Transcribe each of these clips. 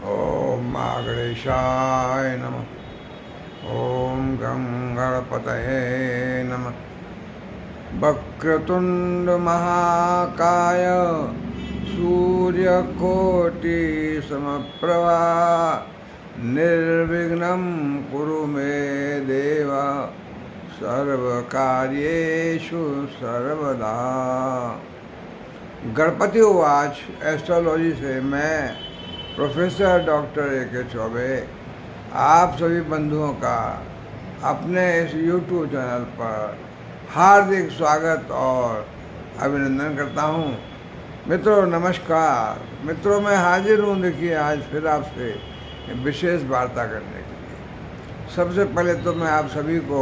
ओम गणेशाय नमः। ओम गं गणपतये नमः। वक्रतुंड महाकाय सूर्यकोटि समप्रभा निर्विघ्नं कुरु मे देव सर्वकार्येषु सर्वदा। गणपति उवाच। एस्ट्रोलॉजी से मैं प्रोफेसर डॉक्टर A.K. चौबे आप सभी बंधुओं का अपने इस YouTube चैनल पर हार्दिक स्वागत और अभिनंदन करता हूँ। मित्रों नमस्कार। मित्रों मैं हाजिर हूँ देखिए आज फिर आपसे विशेष वार्ता करने के लिए। सबसे पहले तो मैं आप सभी को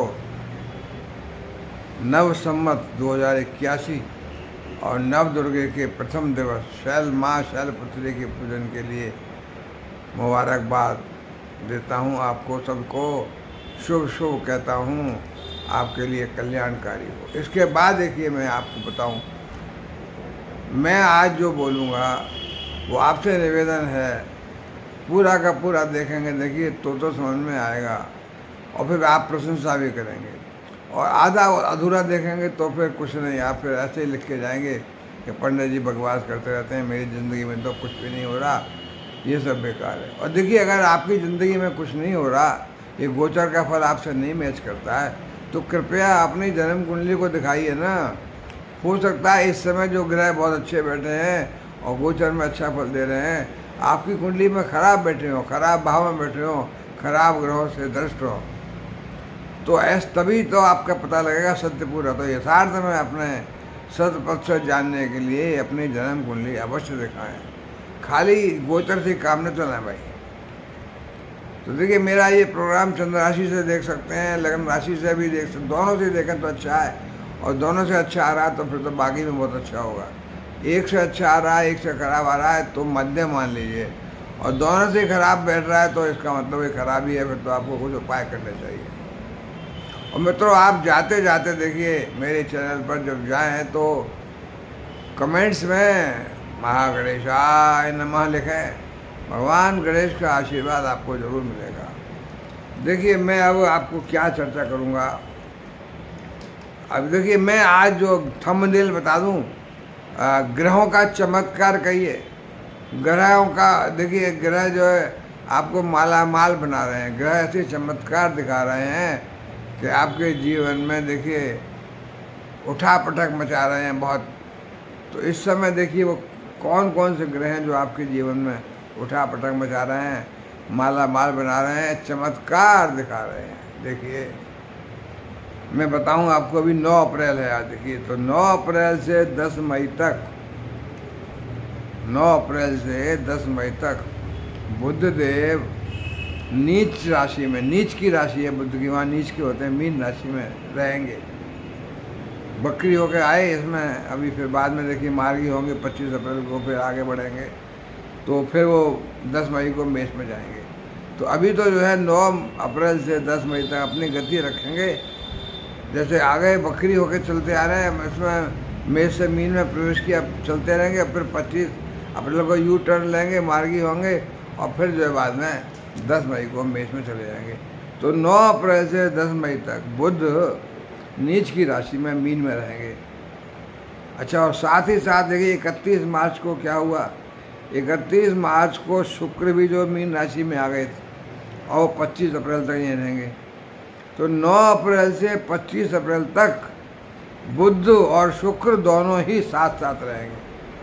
नव संवत 2081 और नव दुर्गे के प्रथम दिवस माँ शैलपुत्री के पूजन के लिए मुबारकबाद देता हूँ। आपको सबको शुभ शुभ कहता हूँ, आपके लिए कल्याणकारी हो। इसके बाद देखिए मैं आपको बताऊँ, मैं आज जो बोलूँगा वो आपसे निवेदन है पूरा का पूरा देखेंगे देखिए तो समझ में आएगा और फिर आप प्रशंसा भी करेंगे, और आधा और अधूरा देखेंगे तो फिर कुछ नहीं, आप फिर ऐसे ही लिख के जाएंगे कि पंडित जी बकवास करते रहते हैं, मेरी ज़िंदगी में तो कुछ भी नहीं हो रहा, ये सब बेकार है। और देखिए अगर आपकी ज़िंदगी में कुछ नहीं हो रहा, ये गोचर का फल आपसे नहीं मैच करता है, तो कृपया अपनी जन्म कुंडली को दिखाइए ना। हो सकता है इस समय जो ग्रह बहुत अच्छे बैठे हैं और गोचर में अच्छा फल दे रहे हैं, आपकी कुंडली में खराब बैठे हो, खराब भाव में बैठे हो, खराब ग्रहों से दृष्ट हो, तो तभी तो आपका पता लगेगा सत्य पूरा। तो यथार्थ में अपने 100% जानने के लिए अपनी जन्म कुंडली अवश्य दिखाएं, खाली गोचर से काम न चलाएं भाई। तो देखिए मेरा ये प्रोग्राम चंद्र राशि से देख सकते हैं, लग्न राशि से भी देख सकते, दोनों से देखें तो अच्छा है, और दोनों से अच्छा आ रहा है तो फिर तो बाकी में बहुत अच्छा होगा। एक से अच्छा आ रहा है, एक से खराब आ रहा है तो मध्यम मान लीजिए, और दोनों से खराब बैठ रहा है तो इसका मतलब ये खराब ही है, फिर तो आपको कुछ उपाय करने चाहिए। और मित्रों आप जाते जाते देखिए मेरे चैनल पर जब जाएं तो कमेंट्स में महागणेशाय नमः लिखें, भगवान गणेश का आशीर्वाद आपको जरूर मिलेगा। देखिए मैं अब आपको क्या चर्चा करूँगा। अब देखिए मैं आज जो थंबनेल बता दूँ, ग्रहों का चमत्कार कहिए, ग्रहों का देखिए ग्रह जो है आपको माला माल बना रहे हैं, ग्रह ऐसे चमत्कार दिखा रहे हैं कि आपके जीवन में देखिए उठा पटक मचा रहे हैं बहुत। तो इस समय देखिए वो कौन कौन से ग्रह हैं जो आपके जीवन में उठा पटक मचा रहे हैं, माला माल बना रहे हैं, चमत्कार दिखा रहे हैं। देखिए मैं बताऊं आपको, अभी 9 अप्रैल है आज। देखिए तो 9 अप्रैल से 10 मई तक, 9 अप्रैल से 10 मई तक बुध देव नीच राशि में, नीच की राशि है बुध की, वहाँ नीच के होते हैं, मीन राशि में रहेंगे। बकरी होकर आए इसमें, अभी फिर बाद में देखिए मार्गी होंगे 25 अप्रैल को, फिर आगे बढ़ेंगे तो फिर वो 10 मई को मेष में जाएंगे। तो अभी तो जो है 9 अप्रैल से 10 मई तक अपनी गति रखेंगे, जैसे आगे बकरी होकर चलते आ रहे हैं, इसमें मेष से मीन में प्रवेश किया, चलते रहेंगे, फिर 25 अप्रैल को यू टर्न लेंगे, मार्गी होंगे, और फिर जो है बाद में 10 मई को मेष में चले जाएंगे। तो 9 अप्रैल से 10 मई तक बुध नीच की राशि में मीन में रहेंगे। अच्छा, और साथ ही साथ देखिए 31 मार्च को क्या हुआ, 31 मार्च को शुक्र भी जो मीन राशि में आ गए थे, और 25 अप्रैल तक ये रहेंगे। तो 9 अप्रैल से 25 अप्रैल तक बुध और शुक्र दोनों ही साथ साथ रहेंगे।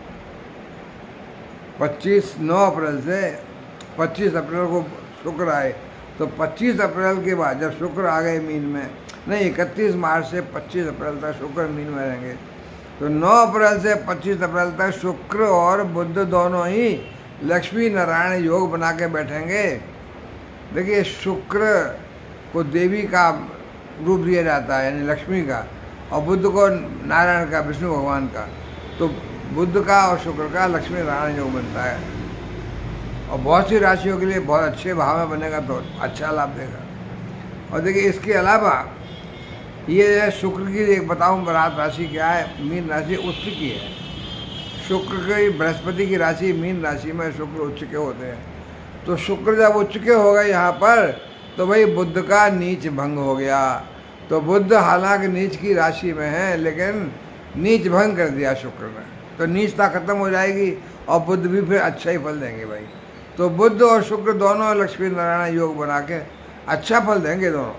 9 अप्रैल से 25 अप्रैल को शुक्र आए, तो 25 अप्रैल के बाद जब शुक्र आ गए मीन में, नहीं 31 मार्च से 25 अप्रैल तक शुक्र मीन में रहेंगे। तो 9 अप्रैल से 25 अप्रैल तक शुक्र और बुध दोनों ही लक्ष्मी नारायण योग बना के बैठेंगे। देखिए शुक्र को देवी का रूप दिया जाता है, यानी लक्ष्मी का, और बुध को नारायण का, विष्णु भगवान का। तो बुध का और शुक्र का लक्ष्मी नारायण योग बनता है, और बहुत सी राशियों के लिए बहुत अच्छे भाव में बनेगा तो अच्छा लाभ देगा। और देखिए इसके अलावा ये शुक्र की एक बताऊं बरात राशि क्या है, मीन राशि उच्च की है। शुक्र की बृहस्पति की राशि मीन राशि में शुक्र उच्च के होते हैं। तो शुक्र जब उच्च के हो गए यहाँ पर, तो भाई बुध का नीच भंग हो गया। तो बुध हालांकि नीच की राशि में है, लेकिन नीच भंग कर दिया शुक्र ने, तो नीचता खत्म हो जाएगी और बुध भी फिर अच्छा ही फल देंगे भाई। तो बुध और शुक्र दोनों लक्ष्मी नारायण योग बना के अच्छा फल देंगे दोनों।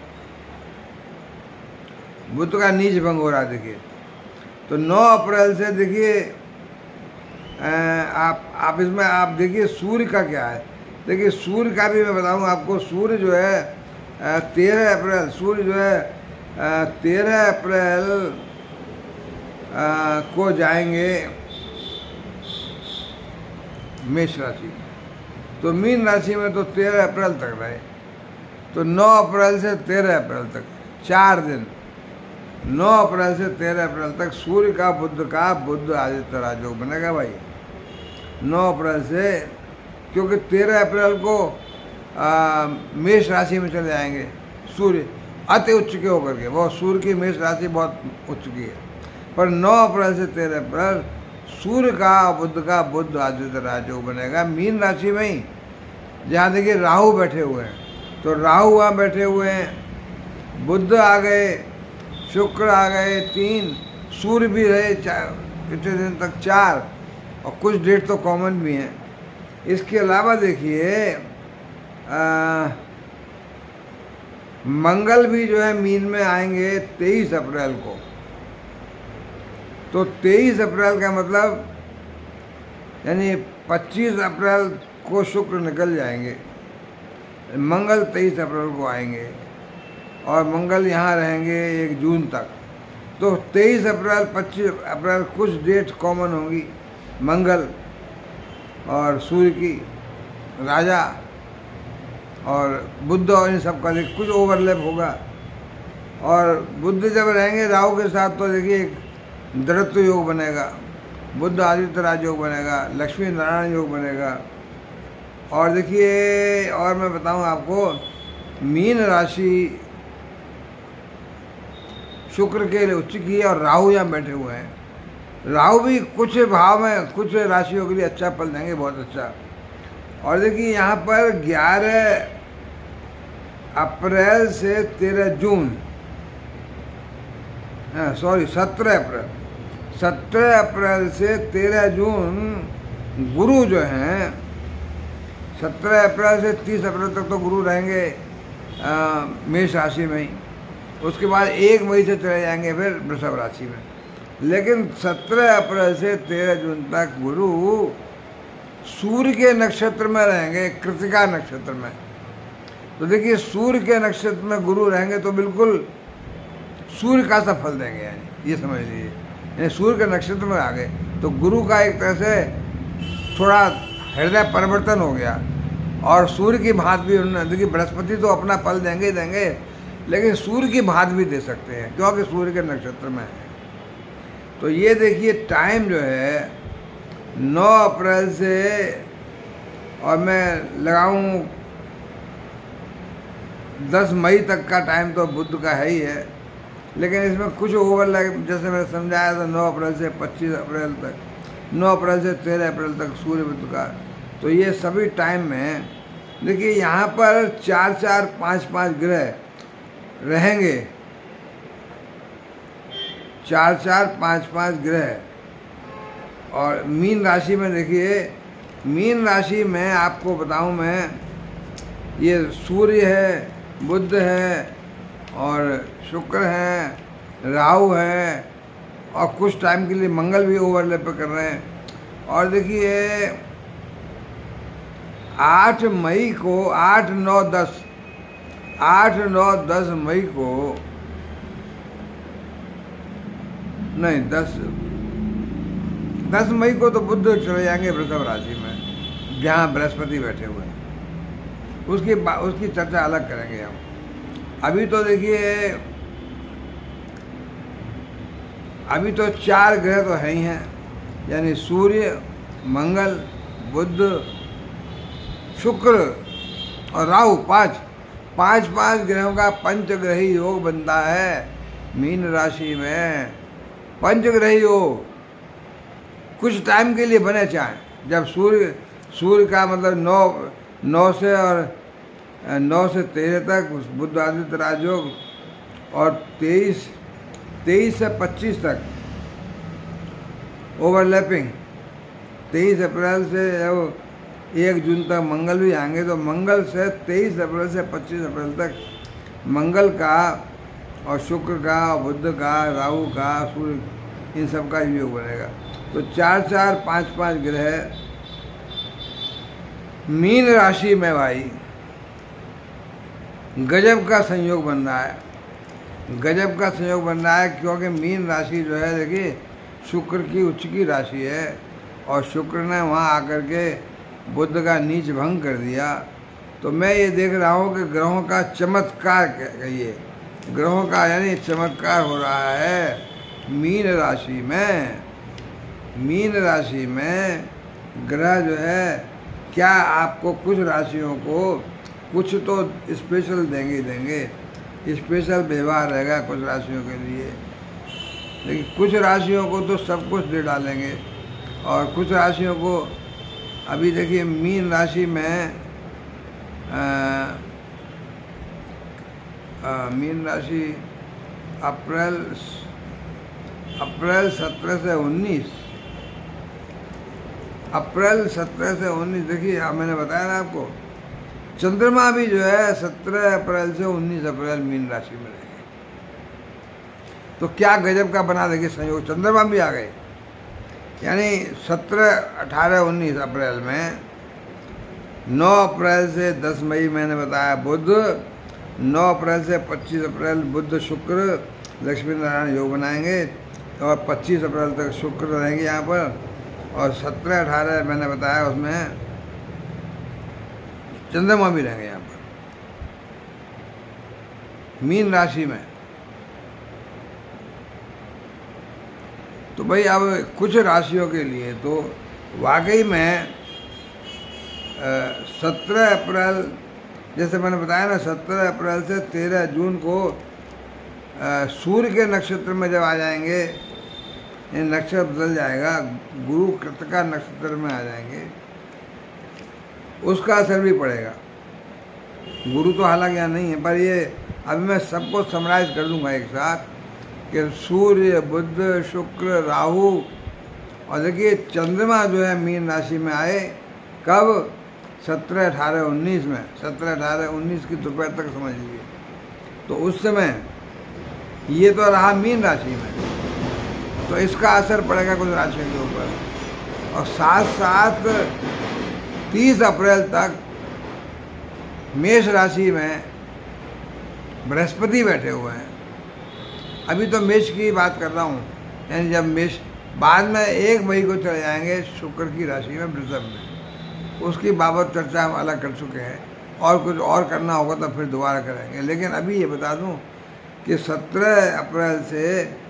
बुध का नीच भंग हो रहा है देखिए। तो 9 अप्रैल से देखिए आप इसमें आप देखिए सूर्य का क्या है। देखिए सूर्य का भी मैं बताऊँ आपको। सूर्य जो है 13 अप्रैल, सूर्य जो है 13 अप्रैल को जाएंगे मेष राशि में। तो मीन राशि में तो 13 अप्रैल तक रहे। तो 9 अप्रैल से 13 अप्रैल तक 4 दिन, 9 अप्रैल से 13 अप्रैल तक सूर्य का बुध आदित्य राजयोग बनेगा भाई। 9 अप्रैल से, क्योंकि 13 अप्रैल को मेष राशि में चले जाएंगे सूर्य अति उच्च के होकर के। वो सूर्य की मेष राशि बहुत उच्च की है, पर 9 अप्रैल से 13 अप्रैल सूर्य का बुध आदित्य राजयोग बनेगा मीन राशि में ही। जहाँ देखिए राहु बैठे हुए हैं, तो राहु वहाँ बैठे हुए हैं, बुध आ गए, शुक्र आ गए 3, सूर्य भी रहे इतने दिन तक 4, और कुछ डेट तो कॉमन भी हैं। इसके अलावा देखिए मंगल भी जो है मीन में आएंगे 23 अप्रैल को। तो 23 अप्रैल का मतलब यानी 25 अप्रैल को शुक्र निकल जाएंगे, मंगल 23 अप्रैल को आएंगे और मंगल यहाँ रहेंगे 1 जून तक। तो 23 अप्रैल 25 अप्रैल कुछ डेट कॉमन होंगी, मंगल और सूर्य की, राजा और बुध और इन सब का कुछ ओवरलैप होगा। और बुध जब रहेंगे राहु के साथ, तो देखिए एक दृढ़त्व योग बनेगा, बुध आदित्य राजयोग बनेगा, लक्ष्मी नारायण योग बनेगा। और देखिए और मैं बताऊं आपको, मीन राशि शुक्र के लिए उच्च की है और राहु यहाँ बैठे हुए हैं। राहु भी कुछ भाव में कुछ राशियों के लिए अच्छा फल देंगे, बहुत अच्छा। और देखिए यहाँ पर 11 अप्रैल से 13 जून, 17 अप्रैल से 13 जून गुरु जो हैं, 17 अप्रैल से 30 अप्रैल तक तो गुरु रहेंगे मेष राशि में ही। उसके बाद 1 मई से चले जाएंगे फिर वृषभ राशि में। लेकिन 17 अप्रैल से 13 जून तक गुरु सूर्य के नक्षत्र में रहेंगे, कृतिका नक्षत्र में। तो देखिए सूर्य के नक्षत्र में गुरु रहेंगे तो बिल्कुल सूर्य का सा फल देंगे, यानी ये समझ लीजिए। यानी सूर्य के नक्षत्र में आ गए तो गुरु का एक तरह से थोड़ा हृदय परिवर्तन हो गया। और सूर्य की भांत भी उन्होंने, देखिए बृहस्पति तो अपना फल देंगे ही देंगे, लेकिन सूर्य की भांत भी दे सकते हैं क्योंकि सूर्य के नक्षत्र में है। तो ये देखिए टाइम जो है 9 अप्रैल से, और मैं लगाऊं 10 मई तक का टाइम तो बुध का है ही है, लेकिन इसमें कुछ ओवरलैप, जैसे मैंने समझाया था 9 अप्रैल से 25 अप्रैल तक, 9 अप्रैल से 13 अप्रैल तक सूर्य बुध का। तो ये सभी टाइम में देखिए यहाँ पर 4-4, 5-5 ग्रह रहेंगे, 4-4, 5-5 ग्रह। और मीन राशि में देखिए, मीन राशि में आपको बताऊं मैं, ये सूर्य है, बुध है और शुक्र है, राहु है, और कुछ टाइम के लिए मंगल भी ओवरलैप कर रहे हैं। और देखिए 8 मई को, 8, 9, 10 मई को, नहीं 10 मई को तो बुध चले जाएंगे वृषभ राशि में, जहाँ बृहस्पति बैठे हुए हैं। उसकी चर्चा अलग करेंगे हम। अभी तो देखिए, अभी तो 4 ग्रह तो है ही हैं, यानी सूर्य, मंगल, बुध, शुक्र और राहु, 5 ग्रहों का पंचग्रही योग बनता है मीन राशि में। पंचग्रही योग कुछ टाइम के लिए बने, चाहे जब सूर्य का मतलब 9 से 13 तक बुध आदित्य राजयोग, और 23 से 25 तक ओवरलैपिंग। 23 अप्रैल से 1 जून तक मंगल भी आएंगे, तो मंगल से 23 अप्रैल से 25 अप्रैल तक मंगल का और शुक्र का और बुध का, राहु का, सूर्य, इन सब का योग बनेगा। तो 4-4, 5-5 ग्रह मीन राशि में भाई गजब का संयोग बन रहा है, गजब का संयोग बन रहा है। क्योंकि मीन राशि जो है, देखिए शुक्र की उच्च की राशि है, और शुक्र ने वहाँ आकर के बुध का नीच भंग कर दिया। तो मैं ये देख रहा हूँ कि ग्रहों का चमत्कार, कहिए ग्रहों का यानी चमत्कार हो रहा है मीन राशि में। मीन राशि में ग्रह जो है, क्या आपको कुछ राशियों को कुछ तो स्पेशल देंगे, स्पेशल व्यवहार रहेगा कुछ राशियों के लिए, लेकिन कुछ राशियों को तो सब कुछ दे डालेंगे, और कुछ राशियों को अभी देखिए मीन राशि में मीन राशि अप्रैल 17 से 19, अप्रैल 17 से 19, देखिए मैंने बताया ना आपको, चंद्रमा भी जो है 17 अप्रैल से 19 अप्रैल मीन राशि में रहेंगे। तो क्या गजब का बना, देखिए संयोग, चंद्रमा भी आ गए, यानी 17, 18, 19 अप्रैल में। 9 अप्रैल से 10 मई मैंने बताया बुध, 9 अप्रैल से 25 अप्रैल बुध शुक्र लक्ष्मी नारायण योग बनाएंगे, और 25 अप्रैल तक शुक्र रहेंगे यहाँ पर, और 17, 18 मैंने बताया उसमें चंद्रमा भी रहेंगे यहाँ पर मीन राशि में। तो भाई अब कुछ राशियों के लिए तो वाकई में 17 अप्रैल, जैसे मैंने बताया ना, 17 अप्रैल से 13 जून को सूर्य के नक्षत्र में जब आ जाएंगे, ये नक्षत्र बदल जाएगा, गुरु कृतिका नक्षत्र में आ जाएंगे, उसका असर भी पड़ेगा। गुरु तो हालांकि यहाँ नहीं है, पर ये अभी मैं सबको समराइज कर दूंगा एक साथ कि सूर्य, बुध, शुक्र, राहु, और देखिए चंद्रमा जो है मीन राशि में आए कब, 17, 18, 19 में, 17, 18, 19 की दोपहर तक समझ लीजिए। तो उस समय ये तो रहा मीन राशि में, तो इसका असर पड़ेगा कुछ राशियों के ऊपर। और साथ साथ 30 अप्रैल तक मेष राशि में बृहस्पति बैठे हुए हैं। अभी तो मेष की बात कर रहा हूँ, यानी जब मेष, बाद में 1 मई को चले जाएंगे शुक्र की राशि में, वृषभ में, उसकी बाबत चर्चा हम अलग कर चुके हैं, और कुछ और करना होगा तो फिर दोबारा करेंगे। लेकिन अभी ये बता दूं कि 17 अप्रैल से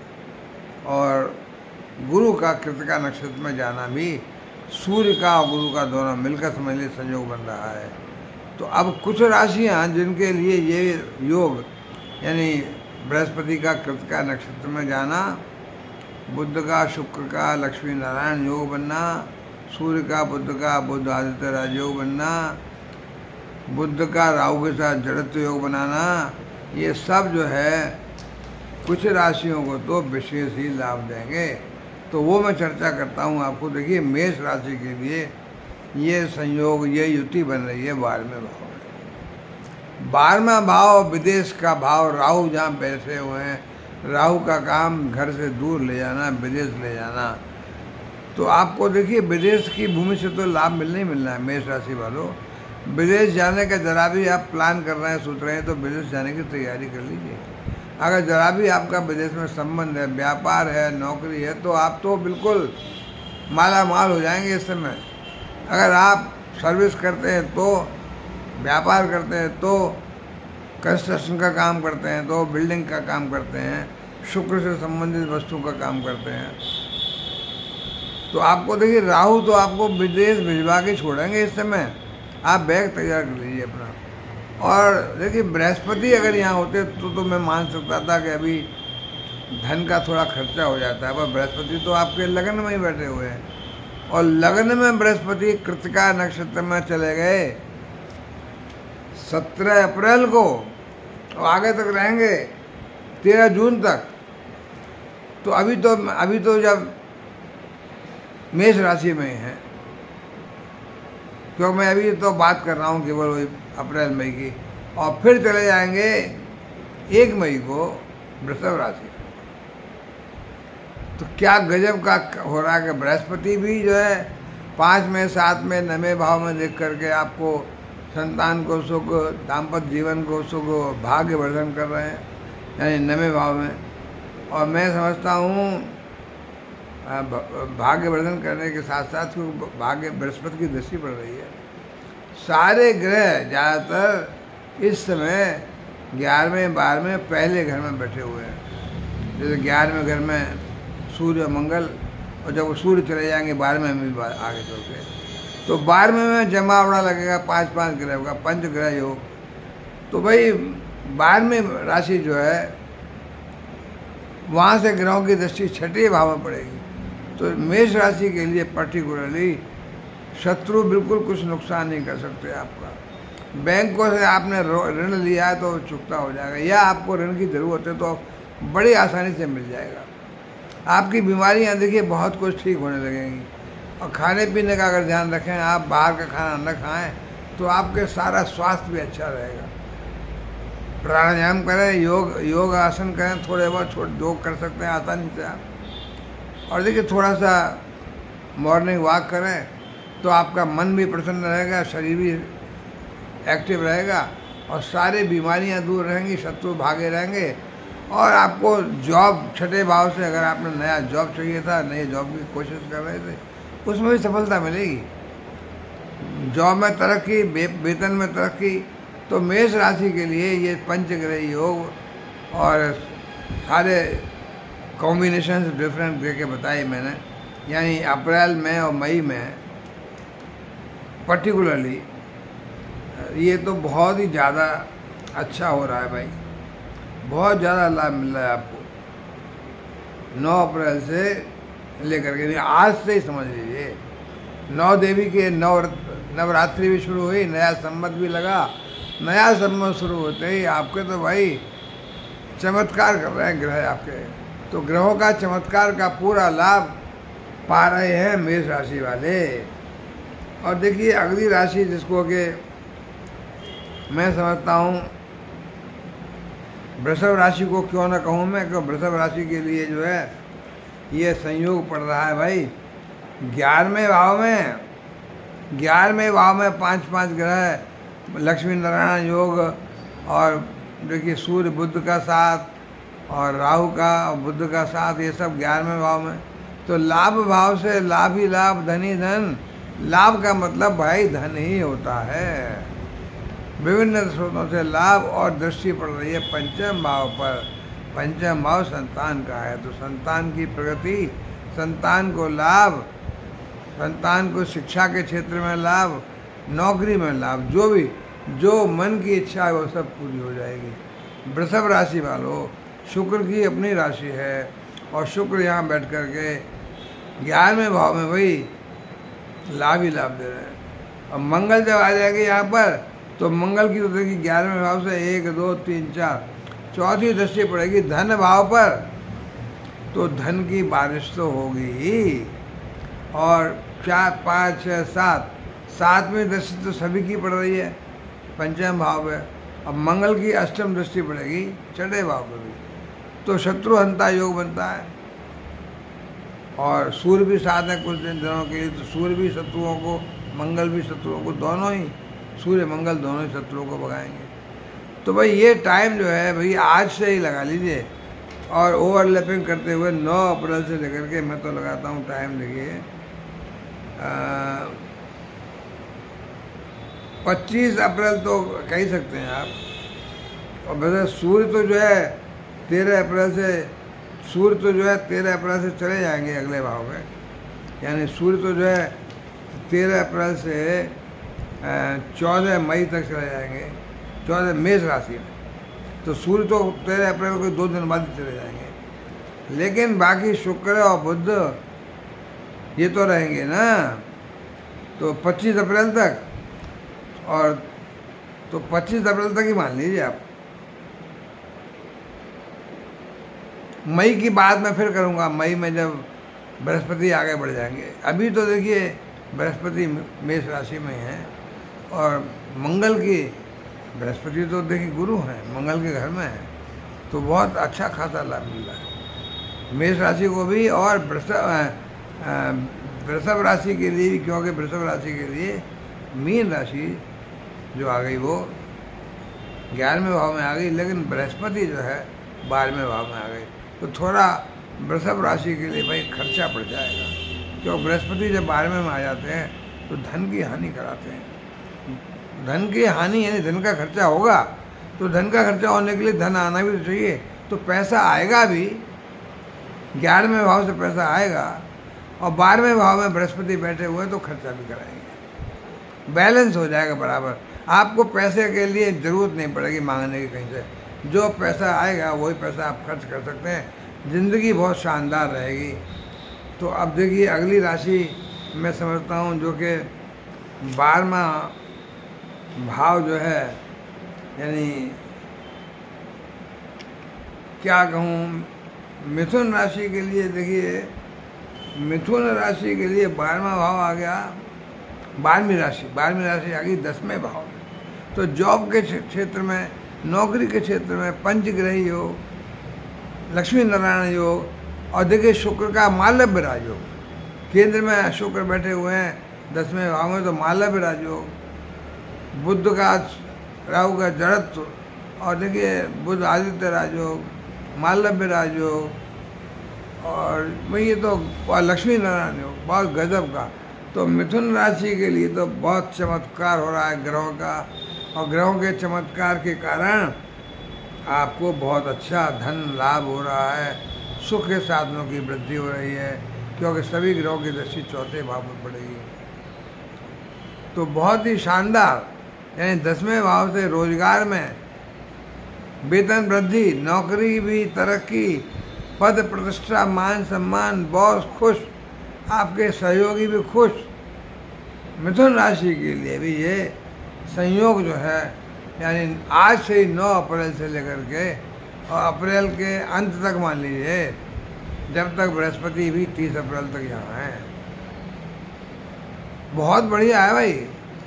और गुरु का कृतिका नक्षत्र में जाना भी, सूर्य का और गुरु का दोनों मिलकर समझ लीजिए संयोग बन रहा है। तो अब कुछ राशियां जिनके लिए ये योग, यानी बृहस्पति का कृतिका नक्षत्र में जाना, बुध का शुक्र का लक्ष्मी नारायण योग बनना, सूर्य का बुध का बुध आदित्य राजयोग बनना, बुध का राहु के साथ जड़त्व योग बनाना, ये सब जो है कुछ राशियों को तो विशेष ही लाभ देंगे। तो वो मैं चर्चा करता हूँ आपको। देखिए मेष राशि के लिए ये संयोग, ये युति बन रही है 12वें भाव में। 12वां भाव विदेश का भाव, राहु जहाँ बैठे हुए हैं, राहु का काम घर से दूर ले जाना, विदेश ले जाना। तो आपको देखिए विदेश की भूमि से तो लाभ मिलना ही मिलना है मेष राशि वालों। विदेश जाने का जरा भी आप प्लान कर रहे हैं, सोच रहे हैं, तो विदेश जाने की तैयारी कर लीजिए। अगर जरा भी आपका विदेश में संबंध है, व्यापार है, नौकरी है, तो आप तो बिल्कुल माला माल हो जाएंगे इस समय। अगर आप सर्विस करते हैं तो, व्यापार करते हैं तो, कंस्ट्रक्शन का काम करते हैं तो, बिल्डिंग का काम करते हैं, शुक्र से संबंधित वस्तु का काम करते हैं, तो आपको देखिए राहु तो आपको विदेश भिजवा के छोड़ेंगे इस समय। आप बैग तैयार कर लीजिए अपना। और देखिए बृहस्पति अगर यहाँ होते तो मैं मान सकता था कि अभी धन का थोड़ा खर्चा हो जाता है, पर बृहस्पति तो आपके लगन में ही बैठे हुए हैं, और लगन में बृहस्पति कृतिका नक्षत्र में चले गए 17 अप्रैल को और आगे तक रहेंगे 13 जून तक। तो अभी तो जब मेष राशि में है, क्योंकि मैं अभी तो बात कर रहा हूँ केवल वही अप्रैल मई की, और फिर चले जाएंगे 1 मई को वृषभ राशि। तो क्या गजब का हो रहा है कि बृहस्पति भी जो है 5 में 7 में 9वें भाव में देख करके आपको संतान को सुख, दाम्पत्य जीवन को सुख, भाग्य वर्धन कर रहे हैं, यानी 9वें भाव में। और मैं समझता हूँ भाग्य वर्धन करने के साथ साथ भाग्य बृहस्पति की दृष्टि पड़ रही है। सारे ग्रह ज़्यादातर इस समय 11वें 12वें पहले घर में बैठे हुए हैं। जैसे 11वें घर में सूर्य मंगल, और जब वो सूर्य चले जाएंगे 12वें में भी आगे चल के, तो 12वें में जमावड़ा लगेगा 5-5 ग्रह का, 5 ग्रह योग। तो भाई 12वें राशि जो है वहाँ से ग्रहों की दृष्टि 6ठे भाव में पड़ेगी। तो मेष राशि के लिए पर्टिकुलरली शत्रु बिल्कुल कुछ नुकसान नहीं कर सकते आपका। बैंकों से आपने ऋण लिया है तो चुकता हो जाएगा, या आपको ऋण की ज़रूरत है तो बड़ी आसानी से मिल जाएगा। आपकी बीमारियां देखिए बहुत कुछ ठीक होने लगेंगी। और खाने पीने का अगर ध्यान रखें, आप बाहर का खाना न खाएं तो आपके सारा स्वास्थ्य भी अच्छा रहेगा। प्राणायाम करें, योग आसन करें, थोड़े बहुत योग कर सकते हैं आसानी से आप। और देखिए थोड़ा सा मॉर्निंग वॉक करें तो आपका मन भी प्रसन्न रहेगा, शरीर भी एक्टिव रहेगा, और सारी बीमारियां दूर रहेंगी, शत्रु भागे रहेंगे। और आपको जॉब 6ठे भाव से, अगर आपने नया जॉब चाहिए था, नए जॉब की कोशिश कर रहे थे, उसमें भी सफलता मिलेगी। जॉब में तरक्की, वेतन में तरक्की। तो मेष राशि के लिए ये पंचग्रह योग और सारे कॉम्बिनेशन डिफरेंट करके बताए मैंने, यानी अप्रैल में और मई में पर्टिकुलरली ये तो बहुत ही ज़्यादा अच्छा हो रहा है भाई, बहुत ज़्यादा लाभ मिल रहा है आपको। 9 अप्रैल से लेकर के, आज से ही समझ लीजिए, 9 देवी के नवरात्रि भी शुरू हुई, नया संवत भी लगा। नया संवत शुरू होते ही आपके तो भाई चमत्कार कर रहे हैं ग्रह आपके। तो ग्रहों का चमत्कार का पूरा लाभ पा रहे हैं मेष राशि वाले। और देखिए अगली राशि जिसको कि मैं समझता हूँ वृषभ राशि को क्यों ना कहूँ मैं, क्योंकि वृषभ राशि के लिए जो है ये संयोग पड़ रहा है भाई 11वें भाव में 5-5 ग्रह, लक्ष्मी नारायण योग, और देखिए सूर्य बुध का साथ और राहु का बुध का साथ, ये सब 11वें भाव में। तो लाभ भाव से लाभ ही लाभ, धन ही धन। लाभ का मतलब भाई धन ही होता है। विभिन्न स्रोतों से लाभ, और दृष्टि पड़ रही है 5वें भाव पर। 5वां भाव संतान का है, तो संतान की प्रगति, संतान को लाभ, संतान को शिक्षा के क्षेत्र में लाभ, नौकरी में लाभ, जो मन की इच्छा है वो सब पूरी हो जाएगी। वृषभ राशि वालों, शुक्र की अपनी राशि है, और शुक्र यहाँ बैठ कर के 11वें भाव में वही लाभ ही लाभ दे रहे हैं। और मंगल जब आ जाएंगे यहाँ पर, तो मंगल की तो देखिए 11वें भाव से 1, 2, 3, 4 चौथी दृष्टि पड़ेगी धन भाव पर, तो धन की बारिश तो होगी ही। और 4, 5, 6, 7 7वीं दृष्टि तो सभी की पड़ रही है 5वें भाव में। अब मंगल की 8वीं दृष्टि पड़ेगी 6ठे भाव पर भी, तो शत्रुहंता योग बनता है। और सूर्य भी साथ है कुछ दिनों के लिए, तो सूर्य भी शत्रुओं को, मंगल भी शत्रुओं को, दोनों ही सूर्य मंगल दोनों ही शत्रुओं को भगाएंगे। तो भाई ये टाइम जो है भाई आज से ही लगा लीजिए, और ओवरलैपिंग करते हुए 9 अप्रैल से लेकर के मैं तो लगाता हूँ टाइम देखिए 25 अप्रैल तो कह ही सकते हैं आप। और वैसे सूर्य तो जो है 13 अप्रैल से चले जाएंगे अगले भाव में, यानी सूर्य तो जो है 13 अप्रैल से 14 मई तक चले जाएंगे 14 मेष राशि में। तो सूर्य तो 13 अप्रैल को 2 दिन बाद ही चले जाएंगे, लेकिन बाकी शुक्र और बुध ये तो रहेंगे ना, तो 25 अप्रैल तक। और तो 25 अप्रैल तक ही मान लीजिए आप। मई की बात मैं फिर करूँगा, मई में जब बृहस्पति आगे बढ़ जाएंगे। अभी तो देखिए बृहस्पति मेष राशि में है और मंगल की, बृहस्पति तो देखिए गुरु हैं, मंगल के घर में है, तो बहुत अच्छा खासा लाभ मिल रहा है मेष राशि को भी और वृषभ राशि के लिए भी, क्योंकि वृषभ राशि के लिए मीन राशि जो आ गई वो 11वें भाव में आ गई, लेकिन बृहस्पति जो है 12वें भाव में आ गई, तो थोड़ा वृषभ राशि के लिए भाई खर्चा पड़ जाएगा, क्योंकि बृहस्पति जब 12वें में आ जाते हैं तो धन की हानि कराते हैं। धन की हानि यानी धन का खर्चा होगा, तो धन का खर्चा होने के लिए धन आना भी तो चाहिए, तो पैसा आएगा भी, 11वें भाव से पैसा आएगा और 12वें भाव में बृहस्पति बैठे हुए तो खर्चा भी कराएंगे, बैलेंस हो जाएगा बराबर। आपको पैसे के लिए ज़रूरत नहीं पड़ेगी मांगने की कहीं से, जो पैसा आएगा वही पैसा आप खर्च कर सकते हैं, ज़िंदगी बहुत शानदार रहेगी। तो अब देखिए अगली राशि मैं समझता हूँ जो कि 12वां भाव जो है, यानी क्या कहूँ, मिथुन राशि के लिए देखिए, मिथुन राशि के लिए 12वां भाव आ गया, 12वीं राशि आ गई 10वें भाव में। तो जॉब के क्षेत्र में, नौकरी के क्षेत्र में पंचग्रही योग, लक्ष्मी नारायण योग, और देखिए शुक्र का मालव्य राजयोग, केंद्र में शुक्र बैठे हुए हैं 10वें भाव में, तो मालव्य राजयोग, बुध का राहु का जड़त्व, और देखिए बुध आदित्य राजयोग, मालव्य राजयोग, और ये तो लक्ष्मी नारायण योग, बहुत गजब का। तो मिथुन राशि के लिए तो बहुत चमत्कार हो रहा है ग्रहों का, और ग्रहों के चमत्कार के कारण आपको बहुत अच्छा धन लाभ हो रहा है, सुख के साधनों की वृद्धि हो रही है, क्योंकि सभी ग्रहों की दृष्टि 4थे भाव में पड़ेगी। तो बहुत ही शानदार, यानी 10वें भाव से रोजगार में वेतन वृद्धि, नौकरी भी तरक्की, पद प्रतिष्ठा, मान सम्मान, बॉस खुश, आपके सहयोगी भी खुश। मिथुन राशि के लिए भी ये संयोग जो है, यानी आज से ही 9 अप्रैल से लेकर के और अप्रैल के अंत तक मान लीजिए, जब तक बृहस्पति भी 30 अप्रैल तक यहाँ है, बहुत बढ़िया है भाई।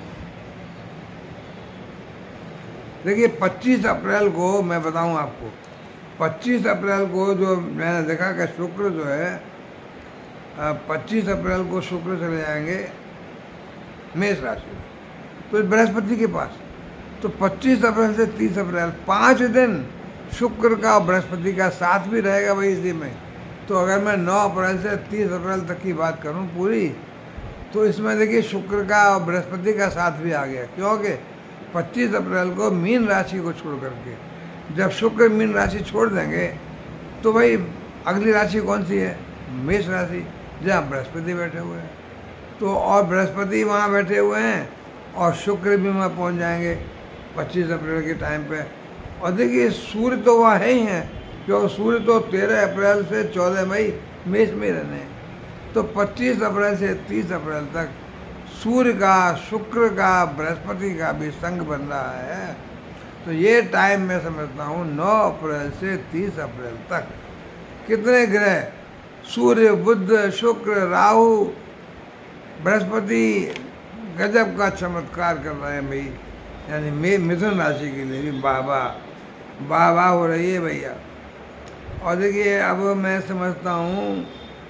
देखिए 25 अप्रैल को मैं बताऊं आपको, 25 अप्रैल को जो मैंने देखा कि शुक्र जो है 25 अप्रैल को शुक्र चले जाएंगे मेष राशि में, तो बृहस्पति के पास, तो 25 अप्रैल से 30 अप्रैल 5 दिन शुक्र का और बृहस्पति का साथ भी रहेगा भाई इसी में। तो अगर मैं 9 अप्रैल से 30 अप्रैल तक की बात करूं पूरी, तो इसमें देखिए शुक्र का और बृहस्पति का साथ भी आ गया, क्योंकि 25 अप्रैल को मीन राशि को छोड़ करके, जब शुक्र मीन राशि छोड़ देंगे तो भाई अगली राशि कौन सी है, मेष राशि, जहाँ बृहस्पति बैठे हुए हैं। तो और बृहस्पति वहाँ बैठे हुए हैं और शुक्र भी वहाँ पहुँच जाएंगे 25 अप्रैल के टाइम पे। और देखिए सूर्य तो वहाँ है ही हैं, क्योंकि सूर्य तो 13 अप्रैल से 14 मई मेष में रहने हैं। तो 25 अप्रैल से 30 अप्रैल तक सूर्य का, शुक्र का, बृहस्पति का भी संग बन रहा है। तो ये टाइम मैं समझता हूँ 9 अप्रैल से 30 अप्रैल तक कितने ग्रह, सूर्य, बुध, शुक्र, राहु, बृहस्पति गजब का चमत्कार कर रहे हैं भाई, यानी मिथुन राशि के लिए भी वाह वाह हो रही है भैया। और देखिए अब मैं समझता हूँ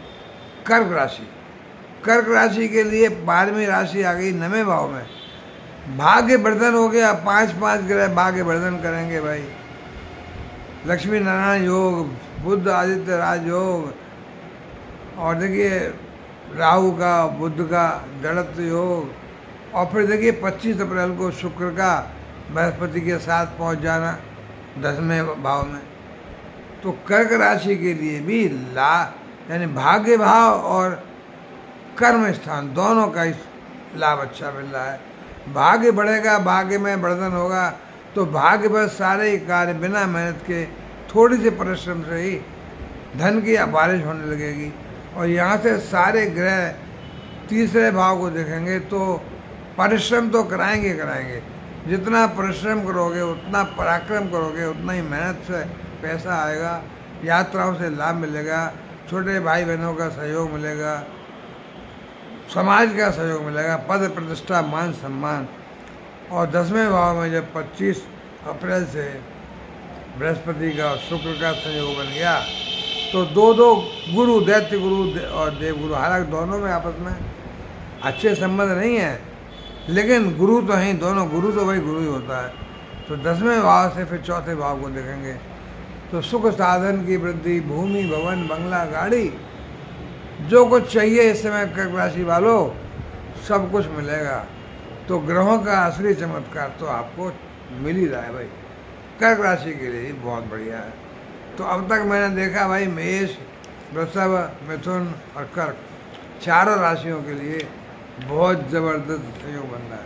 कर्क राशि के लिए 12वीं राशि आ गई 9वें भाव में, भाग्य वर्धन हो गया, 5 ग्रह भाग्य वर्धन करेंगे भाई। लक्ष्मी नारायण योग, बुध आदित्य राज योग, और देखिए राहु का, बुध का जड़त्व योग, और फिर देखिए 25 अप्रैल को शुक्र का बृहस्पति के साथ पहुंच जाना 10वें भाव में। तो कर्क राशि के लिए भी यानी भाग्य भाव और कर्म स्थान दोनों का लाभ अच्छा मिल रहा है। भाग्य बढ़ेगा, भाग्य में वर्धन होगा, तो भाग्य पर सारे ही कार्य बिना मेहनत के, थोड़ी सी परिश्रम से ही धन की बारिश होने लगेगी। और यहाँ से सारे ग्रह तीसरे भाव को देखेंगे तो परिश्रम तो कराएंगे, जितना परिश्रम करोगे, उतना पराक्रम करोगे, उतना ही मेहनत से पैसा आएगा, यात्राओं से लाभ मिलेगा, छोटे भाई बहनों का सहयोग मिलेगा, समाज का सहयोग मिलेगा, पद प्रतिष्ठा, मान सम्मान। और 10वें भाव में जब 25 अप्रैल से बृहस्पति का और शुक्र का संयोग बन गया तो दो गुरु, दैत्य गुरु और देव गुरु, हालांकि दोनों में आपस में अच्छे संबंध नहीं है, लेकिन गुरु तो हैं, दोनों गुरु तो वही गुरु ही होता है। तो 10वें भाव से फिर चौथे भाव को देखेंगे तो सुख साधन की वृद्धि, भूमि, भवन, बंगला, गाड़ी, जो कुछ चाहिए इस समय कर्क राशि वालों सब कुछ मिलेगा। तो ग्रहों का असली चमत्कार तो आपको मिल ही रहा है भाई, कर्क राशि के लिए बहुत बढ़िया है। तो अब तक मैंने देखा भाई मेष, वृषभ, मिथुन और कर्क चारों राशियों के लिए बहुत जबरदस्त संयोग बन रहा है।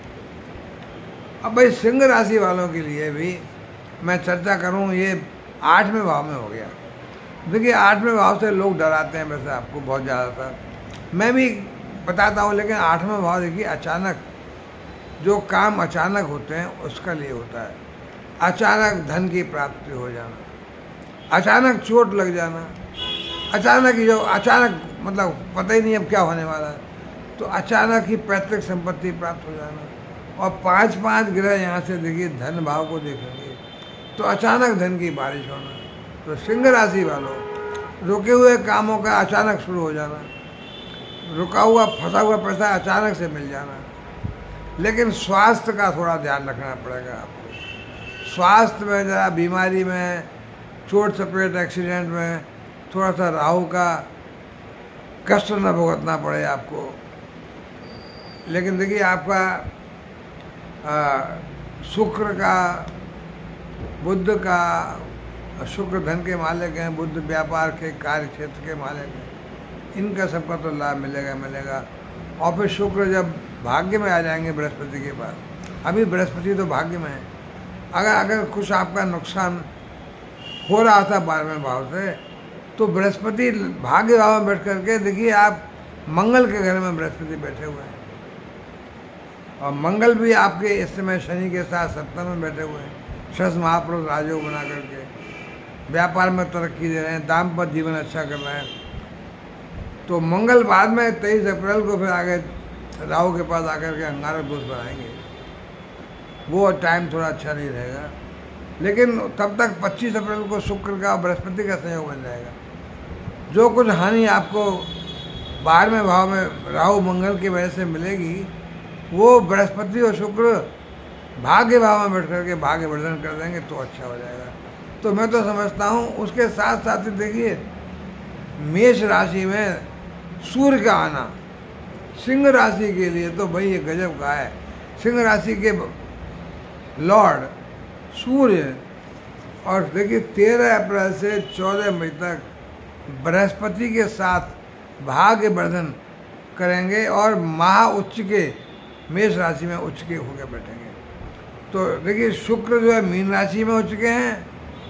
अब भाई सिंह राशि वालों के लिए भी मैं चर्चा करूं, ये 8वें भाव में हो गया। देखिए 8वें भाव से लोग डराते हैं वैसे आपको बहुत ज़्यादातर, मैं भी बताता हूं, लेकिन 8वां भाव देखिए अचानक जो काम अचानक होते हैं उसका लिए होता है। अचानक धन की प्राप्ति हो जाना, अचानक चोट लग जाना, अचानक ही जो अचानक मतलब पता ही नहीं अब क्या होने वाला है, तो अचानक ही पैतृक संपत्ति प्राप्त हो जाना। और 5 ग्रह यहाँ से देखिए धन भाव को देखेंगे तो अचानक धन की बारिश होना। तो सिंह राशि वालों रुके हुए कामों का अचानक शुरू हो जाना, रुका हुआ फंसा हुआ पैसा अचानक से मिल जाना। लेकिन स्वास्थ्य का थोड़ा ध्यान रखना पड़ेगा आपको, स्वास्थ्य में ज़रा बीमारी में, चोट चपेट एक्सीडेंट में थोड़ा सा राहु का कष्ट न भुगतना पड़े आपको। लेकिन देखिए आपका शुक्र का, बुध का, शुक्र धन के मालिक हैं, बुध व्यापार के कार्य क्षेत्र के मालिक हैं, इनका सबका तो लाभ मिलेगा। और फिर शुक्र जब भाग्य में आ जाएंगे बृहस्पति के पास, अभी बृहस्पति तो भाग्य में है, अगर कुछ आपका नुकसान हो रहा था 12वें भाव से तो बृहस्पति भाग्य भाव में बैठ करके देखिए आप मंगल के घर में बृहस्पति बैठे हुए हैं, और मंगल भी आपके इस समय शनि के साथ सप्तम में बैठे हुए हैं, 6 महापुरुष राजयोग बना करके व्यापार में तरक्की दे रहे हैं, दाम्पत्य जीवन अच्छा कर रहे हैं। तो मंगल बाद में 23 अप्रैल को फिर आगे राहु के पास आकर के अंगारक दोष बनाएंगे, वो टाइम थोड़ा अच्छा नहीं रहेगा। लेकिन तब तक 25 अप्रैल को शुक्र का और बृहस्पति का संयोग बन जाएगा। जो कुछ हानि आपको 12वें भाव में राहु मंगल की वजह से मिलेगी वो बृहस्पति और शुक्र भाग्य भाव में बैठ करके भाग्य वर्धन कर देंगे तो अच्छा हो जाएगा। तो मैं तो समझता हूँ उसके साथ साथ ही देखिए मेष राशि में सूर्य का आना सिंह राशि के लिए तो भाई ये गजब का है। सिंह राशि के लॉर्ड सूर्य, और देखिए 13 अप्रैल से 14 मई तक बृहस्पति के साथ भाग्य वर्धन करेंगे और महा उच्च के मेष राशि में उच्च के होकर बैठेंगे। तो देखिए शुक्र जो है मीन राशि में उच्च के हैं,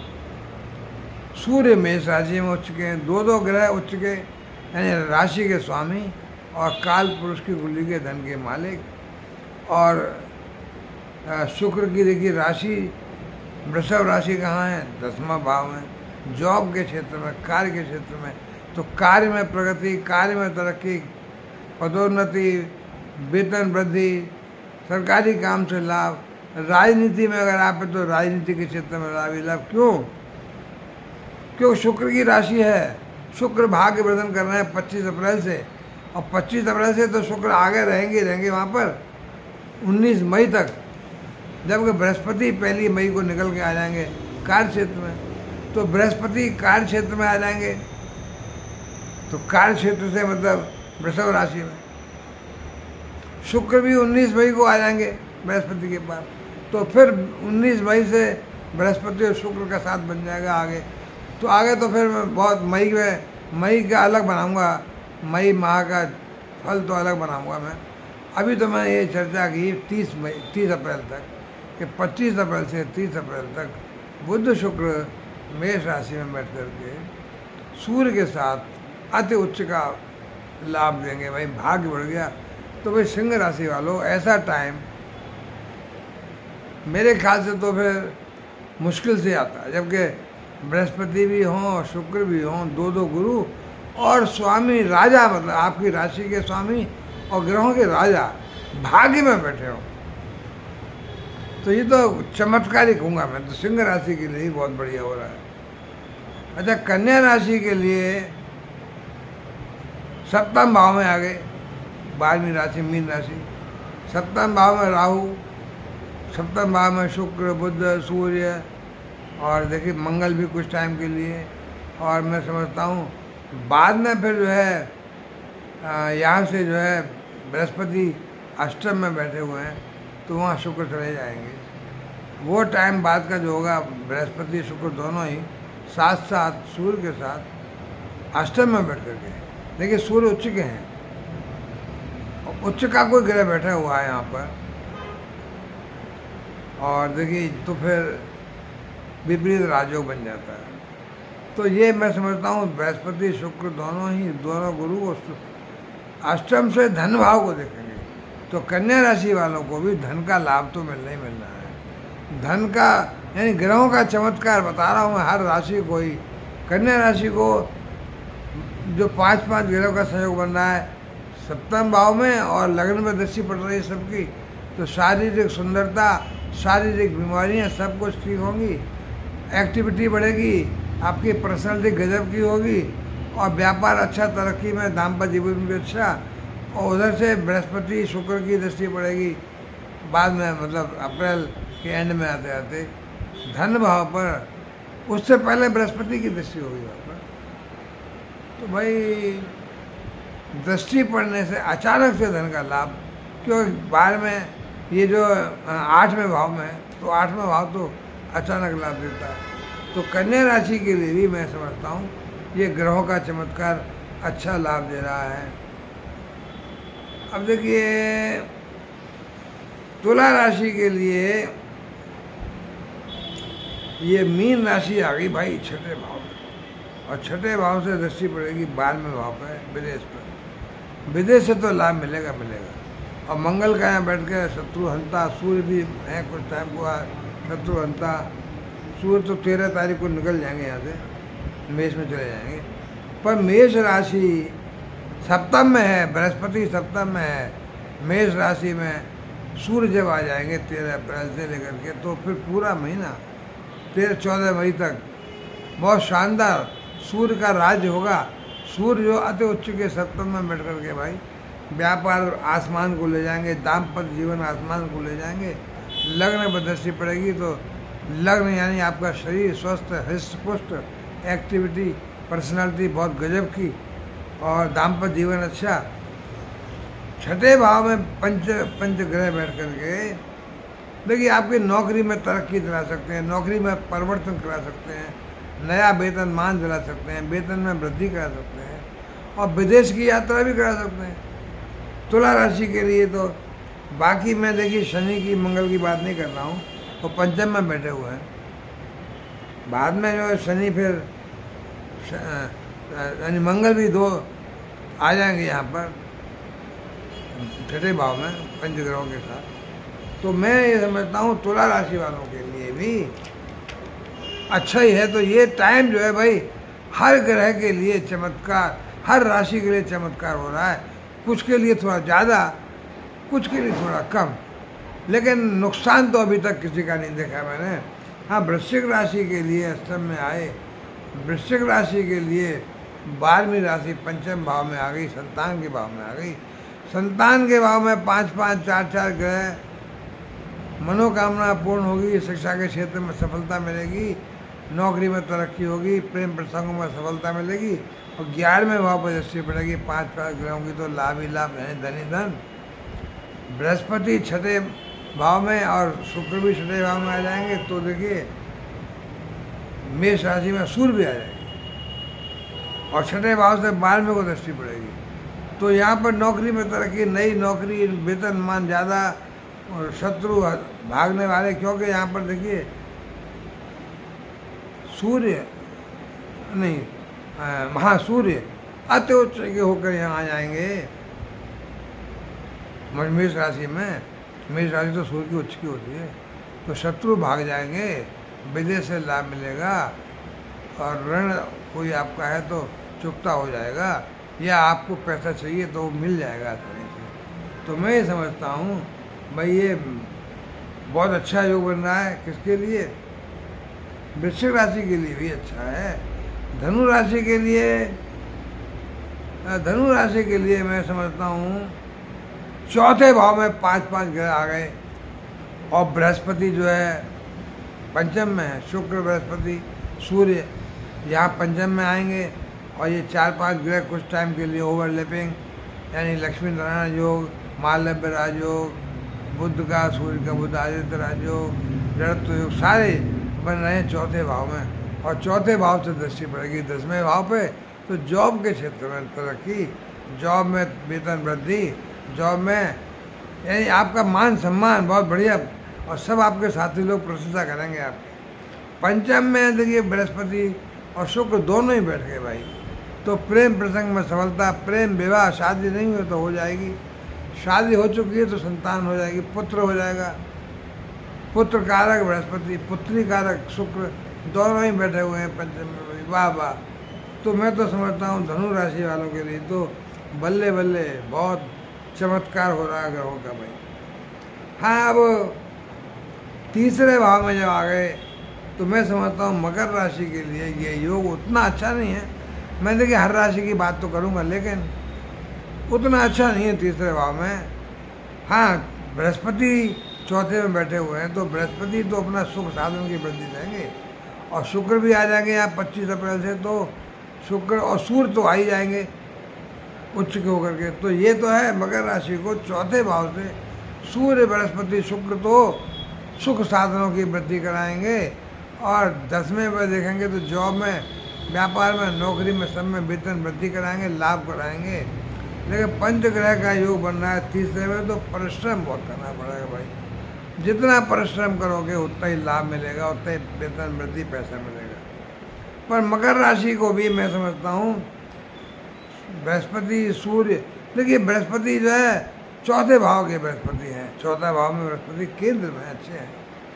सूर्य मेष राशि में उच्च के हैं, दो ग्रह उच्च के यानी राशि के स्वामी और काल पुरुष की कुंडली के धन के मालिक। और शुक्र की देखिए राशि वृषभ राशि कहाँ है, 10वां भाव में, जॉब के क्षेत्र में, कार्य के क्षेत्र में। तो कार्य में प्रगति, कार्य में तरक्की, पदोन्नति, वेतन वृद्धि, सरकारी काम से लाभ, राजनीति में अगर आप है तो राजनीति के क्षेत्र में लाभ ही लाभ। क्यों शुक्र की राशि है, शुक्र भाग्य वर्धन कर रहे हैं 25 अप्रैल से, और 25 अप्रैल से तो शुक्र आगे रहेंगे वहाँ पर 19 मई तक, जबकि बृहस्पति 1 मई को निकल के आ जाएंगे कार्य क्षेत्र में। तो बृहस्पति कार्य क्षेत्र में आ जाएंगे तो कार्य क्षेत्र से मतलब वृषभ राशि में, शुक्र भी 19 मई को आ जाएंगे बृहस्पति के पास। तो फिर 19 मई से बृहस्पति और शुक्र का साथ बन जाएगा आगे। तो आगे तो फिर मैं बहुत मई का अलग बनाऊंगा, मई माह का फल तो अलग बनाऊंगा मैं। अभी तो मैं ये चर्चा की 30 अप्रैल तक कि 25 अप्रैल से 30 अप्रैल तक बुध शुक्र मेष राशि में बैठ करके सूर्य के साथ अति उच्च का लाभ देंगे। भाई भाग्य बढ़ गया। तो भाई सिंह राशि वालों ऐसा टाइम मेरे ख्याल से तो फिर मुश्किल से आता है, जबकि बृहस्पति भी हों, शुक्र भी हों, दो दो गुरु और स्वामी राजा, मतलब आपकी राशि के स्वामी और ग्रहों के राजा भाग्य में बैठे हो, तो ये तो चमत्कार ही कहूँगा मैं तो। सिंह राशि के लिए ही बहुत बढ़िया हो रहा है। अच्छा, कन्या राशि के लिए सप्तम भाव में आ गए, 12वीं राशि मीन राशि, सप्तम भाव में राहु, सप्तम भाव में शुक्र, बुध, सूर्य और देखिए मंगल भी कुछ टाइम के लिए। और मैं समझता हूँ बाद में फिर जो है यहाँ से जो है बृहस्पति अष्टम में बैठे हुए हैं, तो वहाँ शुक्र चले जाएंगे। वो टाइम बाद का जो होगा, बृहस्पति शुक्र दोनों ही साथ साथ सूर्य के साथ अष्टम में बैठ करके, देखिए सूर्य उच्च के हैं, उच्च का कोई ग्रह बैठा हुआ है यहाँ पर, और देखिए तो फिर विपरीत राजयोग बन जाता है। तो ये मैं समझता हूँ बृहस्पति शुक्र दोनों गुरु अष्टम से धन भाव को देखेंगे, तो कन्या राशि वालों को भी धन का लाभ तो मिलना ही मिलना है। धन का यानी ग्रहों का चमत्कार बता रहा हूँ मैं हर राशि को ही। कन्या राशि को जो 5-5 ग्रहों का सहयोग बन रहा है सप्तम भाव में और लग्न में दृष्टि पड़ रही है सबकी, तो शारीरिक सुंदरता, शारीरिक बीमारियां सब कुछ ठीक होंगी, एक्टिविटी बढ़ेगी, आपकी पर्सनैलिटी गजब की होगी और व्यापार अच्छा, तरक्की में, दाम्पत्य जीवन भी अच्छा। और उधर से बृहस्पति शुक्र की दृष्टि पड़ेगी बाद में, मतलब अप्रैल के एंड में आते आते धन भाव पर, उससे पहले बृहस्पति की दृष्टि होगी वहाँ पर। तो भाई दृष्टि पड़ने से अचानक से धन का लाभ, क्योंकि बाद में ये जो 8वें भाव में है, तो 8वां भाव तो अचानक लाभ देता है। तो कन्या राशि के लिए भी मैं समझता हूँ ये ग्रहों का चमत्कार अच्छा लाभ दे रहा है। अब देखिए तुला राशि के लिए ये मीन राशि आ गई भाई 6ठे भाव में, और 6ठे भाव से दृष्टि पड़ेगी 12वें भाव पे, विदेश पर। विदेश से तो लाभ मिलेगा। और मंगल का यहाँ बैठ के शत्रुहंता, सूर्य भी है कुछ टाइम को शत्रुहंता। सूर्य तो 13 तारीख को निकल जाएंगे यहाँ से, मेष में चले जाएंगे। पर मेष राशि सप्तम में है, बृहस्पति सप्तम में है, मेष राशि में सूर्य जब आ जाएंगे 13 अप्रैल से लेकर के, तो फिर पूरा महीना 13-14 मई तक बहुत शानदार सूर्य का राज्य होगा। सूर्य जो अति उच्च के सप्तम में बैठ करके भाई व्यापार आसमान को ले जाएंगे, दाम्पत्य जीवन आसमान को ले जाएंगे। लग्न पर दृष्टि पड़ेगी तो लग्न यानी आपका शरीर स्वस्थ, हृष्ट पुष्ट, एक्टिविटी, पर्सनालिटी बहुत गजब की, और दाम्पत्य जीवन अच्छा। 6ठे भाव में पंच ग्रह बैठ करके देखिए आपकी नौकरी में तरक्की दिला सकते हैं, नौकरी में परिवर्तन करा सकते हैं, नया वेतनमान दिला सकते हैं, वेतन में वृद्धि करा सकते हैं, और विदेश की यात्रा भी करा सकते हैं। तुला राशि के लिए तो बाकी मैं देखिए शनि की मंगल की बात नहीं कर रहा हूँ, तो पंचम में बैठे हुए हैं। बाद में जो है शनि फिर यानी मंगल भी 2 आ जाएंगे यहाँ पर 6ठे भाव में पंचग्रहों के साथ। तो मैं ये समझता हूँ तुला राशि वालों के लिए भी अच्छा ही है। तो ये टाइम जो है भाई हर ग्रह के लिए चमत्कार, हर राशि के लिए चमत्कार हो रहा है। कुछ के लिए थोड़ा ज़्यादा, कुछ के लिए थोड़ा कम, लेकिन नुकसान तो अभी तक किसी का नहीं देखा मैंने। हाँ, वृश्चिक राशि के लिए अष्टम में आए, वृश्चिक राशि के लिए 12वीं राशि पंचम भाव में आ गई, संतान के भाव में आ गई। संतान के भाव में 5-5, 4-4 ग्रह, मनोकामना पूर्ण होगी, शिक्षा के क्षेत्र में सफलता मिलेगी, नौकरी में तरक्की होगी, प्रेम प्रसंगों में सफलता मिलेगी, और 11वें भाव पर दृष्टि पड़ेगी 5-5 ग्रहों की, तो लाभ ही लाभ है, धन ही धन। बृहस्पति 6ठे भाव में और शुक्र भी 6ठे भाव में आ जाएंगे, तो देखिए मेष राशि में सूर्य भी आ जाएंगे, और 6ठे भाव से 12वें को दृष्टि पड़ेगी। तो यहाँ पर नौकरी में तरक्की, नई नौकरी, वेतनमान ज़्यादा, और शत्रु भागने वाले, क्योंकि यहाँ पर देखिए सूर्य नहीं, महासूर्य अति उच्च के होकर यहाँ आ जाएंगे मेष राशि में। मेष राशि तो सूर्य की उच्च की होती है, तो शत्रु भाग जाएंगे, विदेश से लाभ मिलेगा, और ऋण कोई आपका है तो चुकता हो जाएगा, या आपको पैसा चाहिए तो वो मिल जाएगा आसानी से। तो मैं ये समझता हूँ भाई ये बहुत अच्छा योग बन रहा है। किसके लिए? वृश्चिक राशि के लिए भी अच्छा है। धनु राशि के लिए मैं समझता हूँ चौथे भाव में 5-5 ग्रह आ गए, और बृहस्पति जो है पंचम में है। शुक्र, बृहस्पति, सूर्य यहाँ पंचम में आएंगे, और ये 4-5 ग्रह कुछ टाइम के लिए ओवरलैपिंग, यानी लक्ष्मी नारायण योग, मालव्य राजयोग, बुध का सूर्य का बुध आदित्य राजयोग, जड़त्व योग, सारे बन रहे हैं चौथे भाव में। और चौथे भाव से दृष्टि पड़ेगी 10वें भाव पे, तो जॉब के क्षेत्र में तरक्की, जॉब में वेतन वृद्धि, जॉब में यानी आपका मान सम्मान बहुत बढ़िया, और सब आपके साथी लोग प्रशंसा करेंगे आपकी। पंचम में देखिए बृहस्पति और शुक्र दोनों ही बैठ गए भाई, तो प्रेम प्रसंग में सफलता, प्रेम विवाह, शादी नहीं हुई तो हो जाएगी, शादी हो चुकी है तो संतान हो जाएगी, पुत्र हो जाएगा। पुत्र कारक बृहस्पति, पुत्री कारक शुक्र, दोनों ही बैठे हुए हैं पंचम में। वाह वाह। तो मैं तो समझता हूँ धनु राशि वालों के लिए तो बल्ले बल्ले बहुत चमत्कार हो रहा है ग्रहों का भाई। हाँ, अब तीसरे भाव में जब आ गए तो मैं समझता हूँ मकर राशि के लिए ये योग उतना अच्छा नहीं है। मैं देखिए हर राशि की बात तो करूँगा, लेकिन उतना अच्छा नहीं है तीसरे भाव में। हाँ, बृहस्पति चौथे में बैठे हुए हैं, तो बृहस्पति तो अपना सुख साधन की वृद्धि देंगे, और शुक्र भी आ जाएंगे यहाँ 25 अप्रैल से, तो शुक्र और सूर्य तो आ ही जाएंगे उच्च के होकर के। तो ये तो है मकर राशि को चौथे भाव से सूर्य, बृहस्पति, शुक्र तो सुख साधनों की वृद्धि कराएंगे, और 10वें पर देखेंगे तो जॉब में, व्यापार में, नौकरी में, सब में वेतन वृद्धि कराएंगे, लाभ कराएंगे। लेकिन पंचग्रह का योग बन रहा है तीसरे में, तो परिश्रम बहुत करना पड़ेगा भाई। जितना परिश्रम करोगे उतना ही लाभ मिलेगा, उतना ही वेतन वृद्धि, पैसा मिलेगा। पर मकर राशि को भी मैं समझता हूँ बृहस्पति, सूर्य, देखिए बृहस्पति जो है चौथे भाव के बृहस्पति हैं, चौथा भाव में बृहस्पति केंद्र में अच्छे हैं,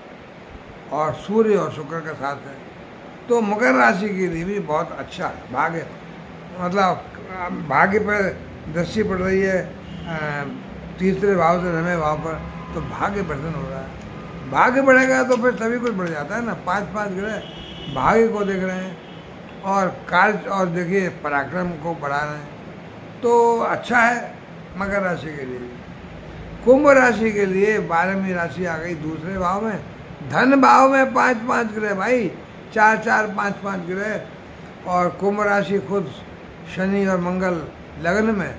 और सूर्य और शुक्र का साथ है, तो मकर राशि के लिए भी बहुत अच्छा है। भाग्य मतलब भाग्य पर दृष्टि पड़ रही है तीसरे भाव से 9वें भाव पर, तो भाग्य वर्धन हो रहा है। भाग्य बढ़ेगा तो फिर सभी कुछ बढ़ जाता है ना। 5-5 ग्रह भाग्य को देख रहे हैं, और कार्य और देखिए पराक्रम को बढ़ा रहे हैं, तो अच्छा है मकर राशि के लिए। कुंभ राशि के लिए 12वीं राशि आ गई दूसरे भाव में, धन भाव में 5-5 ग्रह भाई, 4-4, 5-5 ग्रह, और कुंभ राशि खुद शनि और मंगल लग्न में,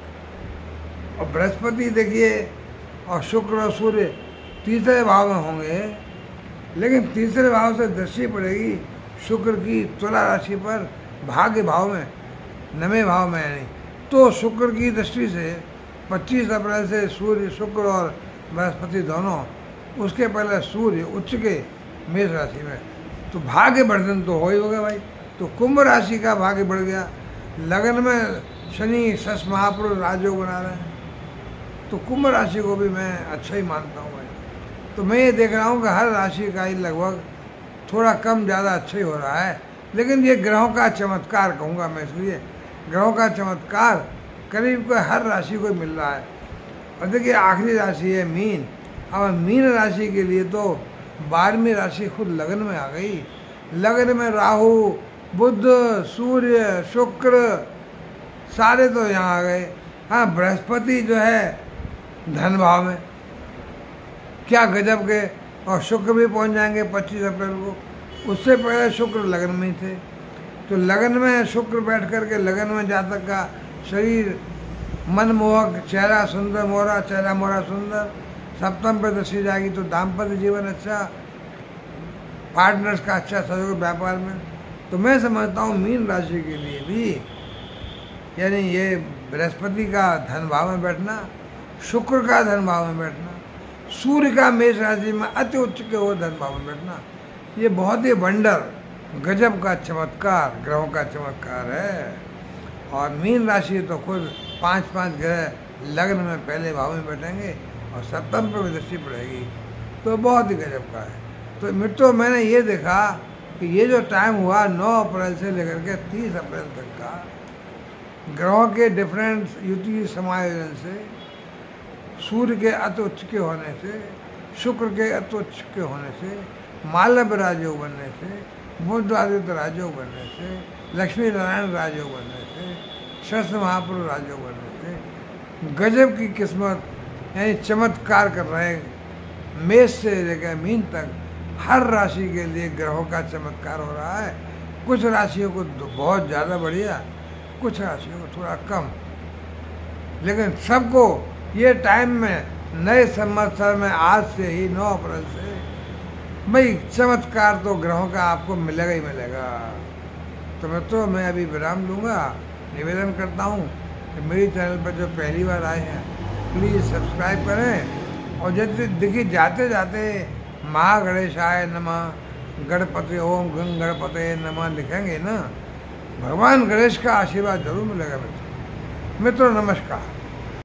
और बृहस्पति देखिए और शुक्र और सूर्य तीसरे भाव में होंगे। लेकिन तीसरे भाव से दृष्टि पड़ेगी शुक्र की तुला राशि पर, भाग्य भाव में, 9वें भाव में, यानी तो शुक्र की दृष्टि से 25 अप्रैल से सूर्य, शुक्र और बृहस्पति दोनों, उसके पहले सूर्य उच्च के मेष राशि में, तो भाग्य वर्धन तो हो ही होगा भाई। तो कुंभ राशि का भाग्य बढ़ गया, लगन में शनि शश महापुरुष राजयोग बना रहे हैं, तो कुंभ राशि को भी मैं अच्छा ही मानता हूँ भाई। तो मैं ये देख रहा हूँ कि हर राशि का ही लगभग थोड़ा कम ज़्यादा अच्छा ही हो रहा है। लेकिन ये ग्रहों का चमत्कार कहूँगा मैं, इसलिए ग्रहों का चमत्कार करीब को हर राशि को मिल रहा है। और देखिए आखिरी राशि है मीन। अब मीन राशि के लिए तो 12वीं राशि खुद लगन में आ गई। लगन में राहु, बुध, सूर्य, शुक्र सारे तो यहाँ आ गए। हाँ, बृहस्पति जो है धन भाव में, क्या गजब के, और शुक्र भी पहुँच जाएंगे 25 अप्रैल को। उससे पहले शुक्र लगन में ही थे, तो लगन में शुक्र बैठ कर के लगन में जातक का शरीर मनमोहक, चेहरा सुंदर, मोहरा चेहरा मोहरा सुंदर, सप्तम पर दृष्टि जाएगी तो दाम्पत्य जीवन अच्छा, पार्टनर्स का अच्छा सहयोग व्यापार में। तो मैं समझता हूँ मीन राशि के लिए भी, यानी ये बृहस्पति का धन भाव में बैठना, शुक्र का धन भाव में बैठना, सूर्य का मेष राशि में अति उच्च के वो धन भाव में बैठना, ये बहुत ही वंडर, गजब का चमत्कार, ग्रहों का चमत्कार है। और मीन राशि तो खुद 5-5 ग्रह लग्न में पहले भाव में बैठेंगे, और सप्तम पर भी दृष्टि पड़ेगी। तो बहुत ही गजब का है। तो मित्रों, मैंने ये देखा कि ये जो टाइम हुआ 9 अप्रैल से लेकर के 30 अप्रैल तक का, ग्रहों के डिफरेंट युति समायोजन से, सूर्य के अति उच्च के होने से, शुक्र के अति उच्च के होने से, मालव राजयोग बनने से, बुध आदित्य राजयोग बनने से, लक्ष्मी नारायण राजयोग बनने से, सहस्त्र महापुरुष राजयोग बनने से गजब की किस्मत यानी चमत्कार कर रहे हैं। मेष से लेकर मीन तक हर राशि के लिए ग्रहों का चमत्कार हो रहा है। कुछ राशियों को बहुत ज़्यादा बढ़िया, कुछ राशियों को थोड़ा कम, लेकिन सबको ये टाइम में नए संवत्सर में आज से ही 9 अप्रैल से भाई चमत्कार तो ग्रहों का आपको मिलेगा ही मिलेगा। तो मित्रों, मैं अभी विराम लूँगा। निवेदन करता हूँ कि मेरे चैनल पर जो पहली बार आए हैं प्लीज़ सब्सक्राइब करें, और जैसे देखिए जाते जाते महागणेशाय नमः, गणपति ओम गंग गणपते नमः लिखेंगे ना, भगवान गणेश का आशीर्वाद जरूर मिलेगा मित्रों। नमस्कार।